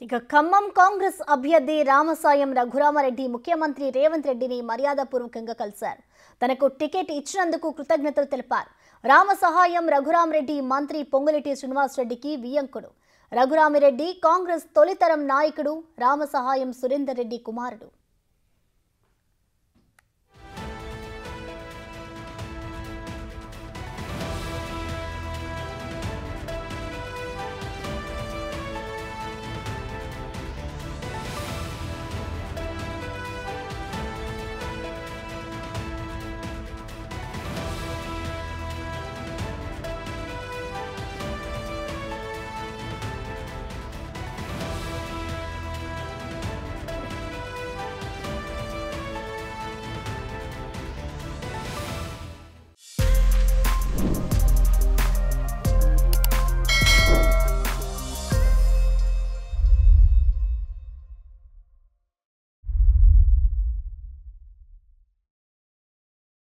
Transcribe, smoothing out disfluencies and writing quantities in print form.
ఖమ్మం కాంగ్రెస్ అభ్యర్థి రామసాయం రఘురామ రెడ్డి ముఖ్యమంత్రి రేవంత్ రెడ్డిని మర్యాదపూర్వకంగా కలిశారు. తనకు టికెట్ ఇచ్చినందుకు కృతజ్ఞతలు తెలిపారు. రామసహాయం రఘురామ రెడ్డి మంత్రి పొంగులేటి శ్రీనివాస రెడ్డికి వియ్యంకుడు. రఘురామి రెడ్డి కాంగ్రెస్ తొలితరం నాయకుడు, రామసహాయం సురేందర్ రెడ్డి కుమారుడు.